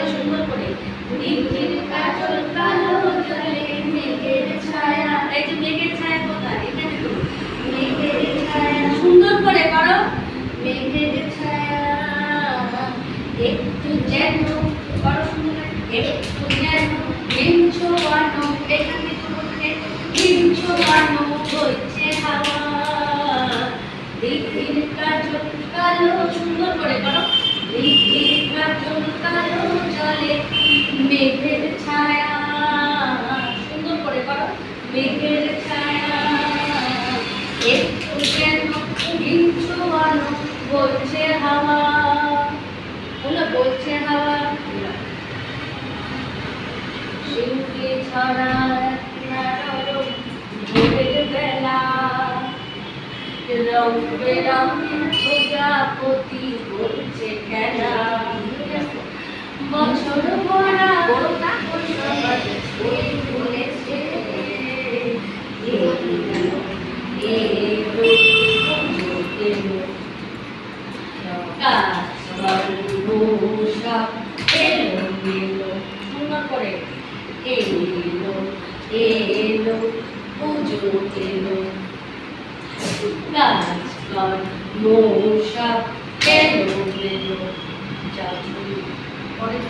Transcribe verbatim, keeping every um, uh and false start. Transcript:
সুন্দর করে রিমঝিম কাজল কালো জলে মেঘের ছায়া। এই যে মেঘের ছায়া কোথায়? এখানে তো মেঘের ছায়া। সুন্দর করে করো মেঘের ছায়া একটু যেন করো সুন্দর একটু যেন হিম ছোঁয়ানো। এখানে তো বলতে হিম ছোঁয়ানো হচ্ছে হাওয়া। রিমঝিম কাজল কালো সুন্দর করে করো রিমঝিম কাজল কালো জলে মেঘের ছায়া। সুন্দর করে করো মেঘের ছায়া একটু যেন হিম ছোঁয়ানো বলছে হাওয়া। বলো বলছে হাওয়া। শিউলি ছড়া নরম ভোরের বেলা রং বেরঙের প্রজাপতি বলছে খেলা। বছর ভরা ফুল ফুলেছে সব এলো এলো সুন্দর করে এলো এলো পুজো এলো গাছ কর মশা এলো এলো জাদু।